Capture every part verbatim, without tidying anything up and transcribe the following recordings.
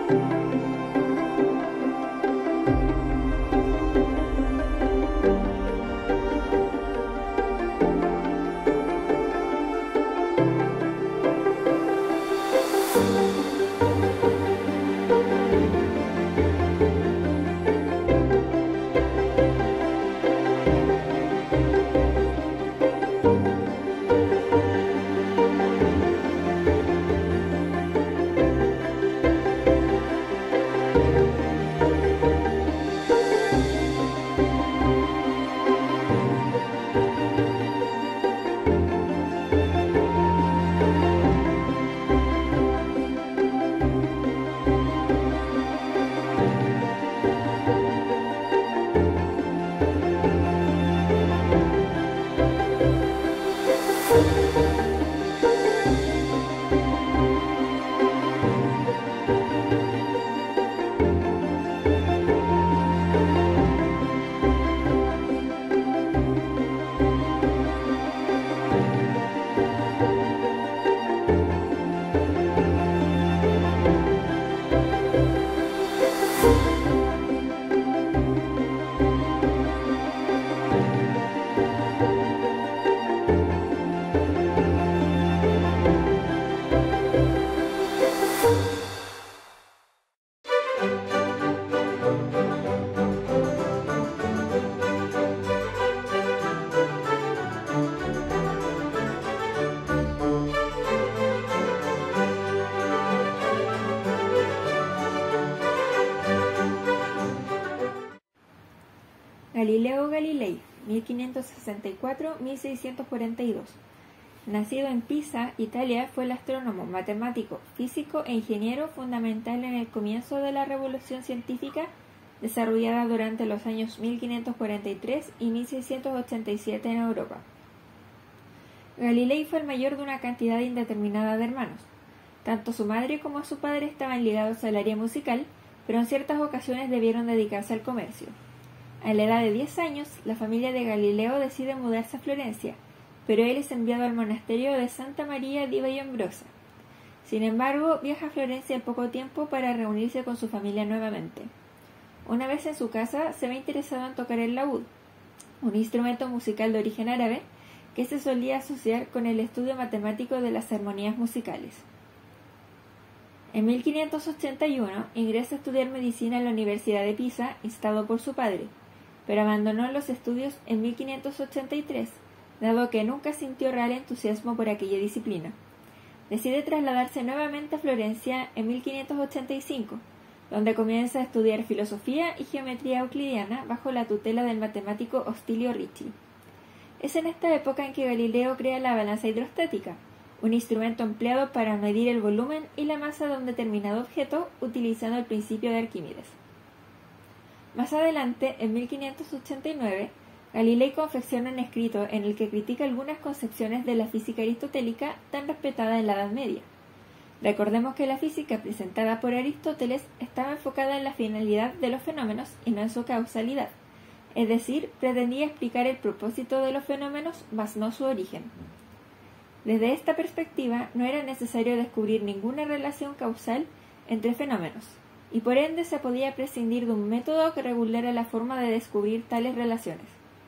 Galileo Galilei, mil quinientos sesenta y cuatro a mil seiscientos cuarenta y dos. Nacido en Pisa, Italia, fue el astrónomo, matemático, físico e ingeniero fundamental en el comienzo de la revolución científica desarrollada durante los años mil quinientos cuarenta y tres y mil seiscientos ochenta y siete en Europa. Galilei fue el mayor de una cantidad indeterminada de hermanos. Tanto su madre como su padre estaban ligados al área musical, pero en ciertas ocasiones debieron dedicarse al comercio. A la edad de diez años, la familia de Galileo decide mudarse a Florencia, pero él es enviado al monasterio de Santa María di Vallombrosa. Sin embargo, viaja a Florencia en poco tiempo para reunirse con su familia nuevamente. Una vez en su casa, se ve interesado en tocar el laúd, un instrumento musical de origen árabe que se solía asociar con el estudio matemático de las armonías musicales. En mil quinientos ochenta y uno ingresa a estudiar medicina en la Universidad de Pisa, instado por su padre, pero abandonó los estudios en mil quinientos ochenta y tres, dado que nunca sintió real entusiasmo por aquella disciplina. Decide trasladarse nuevamente a Florencia en mil quinientos ochenta y cinco, donde comienza a estudiar filosofía y geometría euclidiana bajo la tutela del matemático Ostilio Ricci. Es en esta época en que Galileo crea la balanza hidrostática, un instrumento empleado para medir el volumen y la masa de un determinado objeto utilizando el principio de Arquímedes. Más adelante, en mil quinientos ochenta y nueve, Galilei confecciona un escrito en el que critica algunas concepciones de la física aristotélica tan respetada en la Edad Media. Recordemos que la física presentada por Aristóteles estaba enfocada en la finalidad de los fenómenos y no en su causalidad, es decir, pretendía explicar el propósito de los fenómenos, mas no su origen. Desde esta perspectiva, no era necesario descubrir ninguna relación causal entre fenómenos, y por ende se podía prescindir de un método que regulara la forma de descubrir tales relaciones.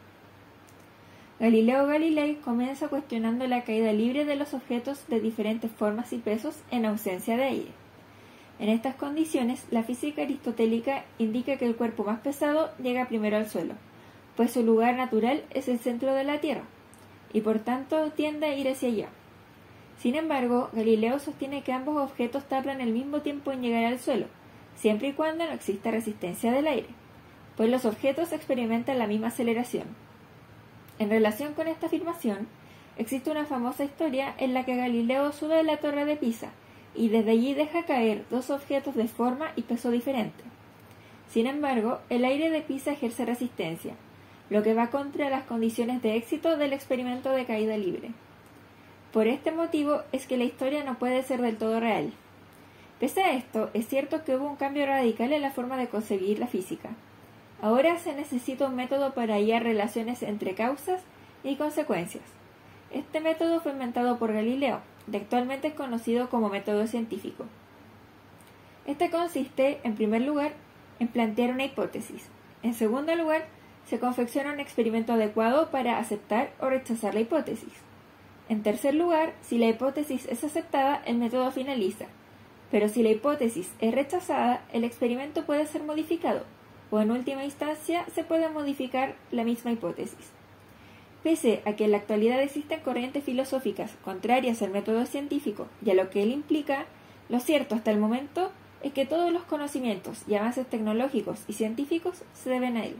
Galileo Galilei comienza cuestionando la caída libre de los objetos de diferentes formas y pesos en ausencia de aire. En estas condiciones, la física aristotélica indica que el cuerpo más pesado llega primero al suelo, pues su lugar natural es el centro de la Tierra, y por tanto tiende a ir hacia allá. Sin embargo, Galileo sostiene que ambos objetos tardan el mismo tiempo en llegar al suelo, siempre y cuando no exista resistencia del aire, pues los objetos experimentan la misma aceleración. En relación con esta afirmación, existe una famosa historia en la que Galileo sube a la torre de Pisa y desde allí deja caer dos objetos de forma y peso diferente. Sin embargo, el aire de Pisa ejerce resistencia, lo que va contra las condiciones de éxito del experimento de caída libre. Por este motivo es que la historia no puede ser del todo real. Pese a esto, es cierto que hubo un cambio radical en la forma de concebir la física. Ahora se necesita un método para hallar relaciones entre causas y consecuencias. Este método fue inventado por Galileo, y actualmente es conocido como método científico. Este consiste, en primer lugar, en plantear una hipótesis. En segundo lugar, se confecciona un experimento adecuado para aceptar o rechazar la hipótesis. En tercer lugar, si la hipótesis es aceptada, el método finaliza. Pero si la hipótesis es rechazada, el experimento puede ser modificado, o en última instancia se puede modificar la misma hipótesis. Pese a que en la actualidad existen corrientes filosóficas contrarias al método científico y a lo que él implica, lo cierto hasta el momento es que todos los conocimientos y avances tecnológicos y científicos se deben a él.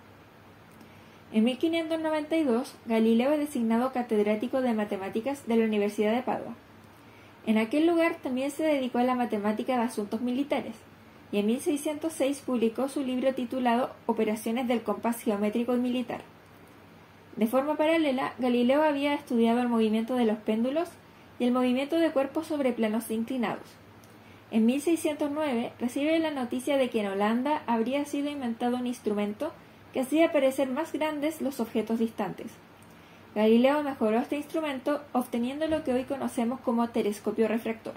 En mil quinientos noventa y dos, Galileo es designado catedrático de matemáticas de la Universidad de Padua. En aquel lugar también se dedicó a la matemática de asuntos militares, y en mil seiscientos seis publicó su libro titulado Operaciones del compás geométrico y militar. De forma paralela, Galileo había estudiado el movimiento de los péndulos y el movimiento de cuerpos sobre planos inclinados. En mil seiscientos nueve recibe la noticia de que en Holanda habría sido inventado un instrumento que hacía parecer más grandes los objetos distantes. Galileo mejoró este instrumento obteniendo lo que hoy conocemos como telescopio refractor.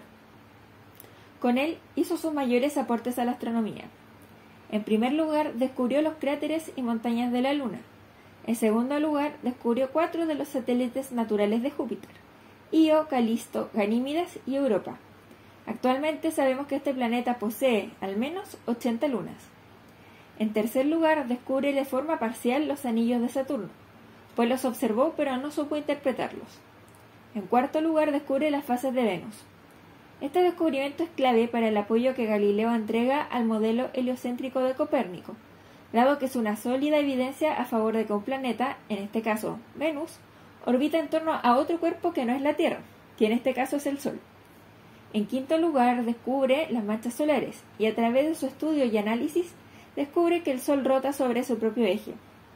Con él hizo sus mayores aportes a la astronomía. En primer lugar, descubrió los cráteres y montañas de la Luna. En segundo lugar, descubrió cuatro de los satélites naturales de Júpiter: Io, Calisto, Ganímedes y Europa. Actualmente sabemos que este planeta posee al menos ochenta lunas. En tercer lugar, descubre de forma parcial los anillos de Saturno, pues los observó pero no supo interpretarlos. En cuarto lugar, descubre las fases de Venus. Este descubrimiento es clave para el apoyo que Galileo entrega al modelo heliocéntrico de Copérnico, dado que es una sólida evidencia a favor de que un planeta, en este caso Venus, orbita en torno a otro cuerpo que no es la Tierra, que en este caso es el Sol. En quinto lugar, descubre las manchas solares y a través de su estudio y análisis descubre que el Sol rota sobre su propio eje.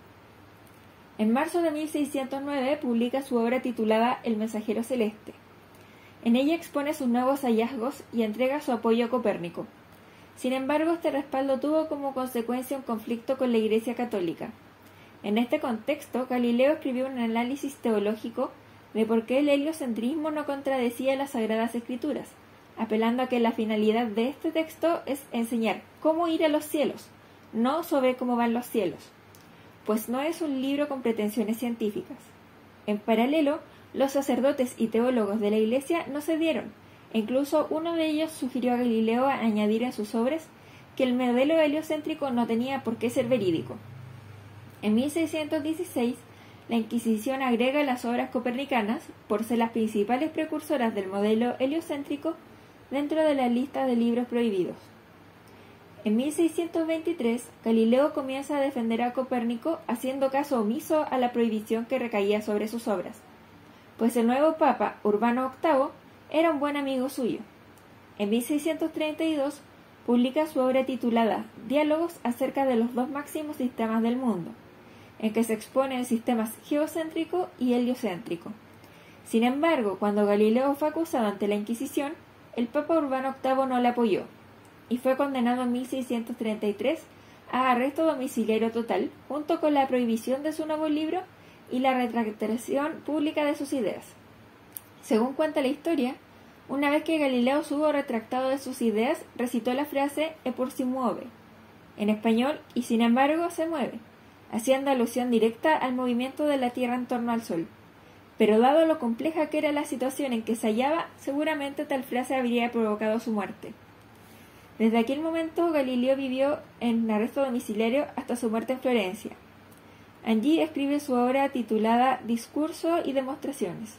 En marzo de mil seiscientos nueve publica su obra titulada El mensajero celeste. En ella expone sus nuevos hallazgos y entrega su apoyo a Copérnico. Sin embargo, este respaldo tuvo como consecuencia un conflicto con la Iglesia Católica. En este contexto, Galileo escribió un análisis teológico de por qué el heliocentrismo no contradecía las Sagradas Escrituras, apelando a que la finalidad de este texto es enseñar cómo ir a los cielos, no sobre cómo van los cielos, pues no es un libro con pretensiones científicas. En paralelo, los sacerdotes y teólogos de la Iglesia no cedieron, e incluso uno de ellos sugirió a Galileo a añadir en sus obras que el modelo heliocéntrico no tenía por qué ser verídico. En mil seiscientos dieciséis, la Inquisición agrega las obras copernicanas, por ser las principales precursoras del modelo heliocéntrico, dentro de la lista de libros prohibidos. En mil seiscientos veintitrés, Galileo comienza a defender a Copérnico haciendo caso omiso a la prohibición que recaía sobre sus obras, pues el nuevo Papa, Urbano octavo, era un buen amigo suyo. En mil seiscientos treinta y dos publica su obra titulada Diálogos acerca de los dos máximos sistemas del mundo, en que se exponen sistemas geocéntrico y heliocéntrico. Sin embargo, cuando Galileo fue acusado ante la Inquisición, el Papa Urbano octavo no le apoyó, y fue condenado en mil seiscientos treinta y tres a arresto domiciliario total, junto con la prohibición de su nuevo libro y la retractación pública de sus ideas. Según cuenta la historia, una vez que Galileo se hubo retractado de sus ideas, recitó la frase «Eppur si muove», en español «y sin embargo se mueve», haciendo alusión directa al movimiento de la Tierra en torno al Sol. Pero dado lo compleja que era la situación en que se hallaba, seguramente tal frase habría provocado su muerte. Desde aquel momento, Galileo vivió en arresto domiciliario hasta su muerte en Florencia. Allí escribe su obra titulada Discurso y Demostraciones,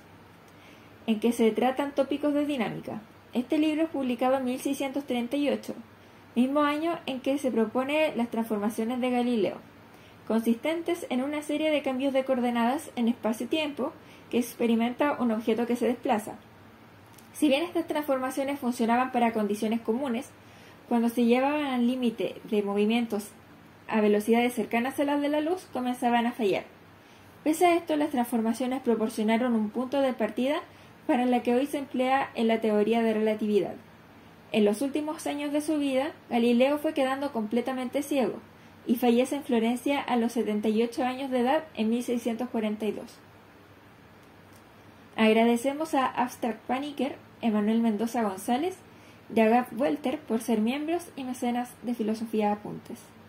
en que se tratan tópicos de dinámica. Este libro es publicado en mil seiscientos treinta y ocho, mismo año en que se propone las transformaciones de Galileo, consistentes en una serie de cambios de coordenadas en espacio-tiempo que experimenta un objeto que se desplaza. Si bien estas transformaciones funcionaban para condiciones comunes, cuando se llevaban al límite de movimientos a velocidades cercanas a las de la luz, comenzaban a fallar. Pese a esto, las transformaciones proporcionaron un punto de partida para la que hoy se emplea en la teoría de relatividad. En los últimos años de su vida, Galileo fue quedando completamente ciego y fallece en Florencia a los setenta y ocho años de edad en mil seiscientos cuarenta y dos. Agradecemos a Abstract Paniker, Emanuel Mendoza González y Agave Welter por ser miembros y mecenas de Filosofía Apuntes.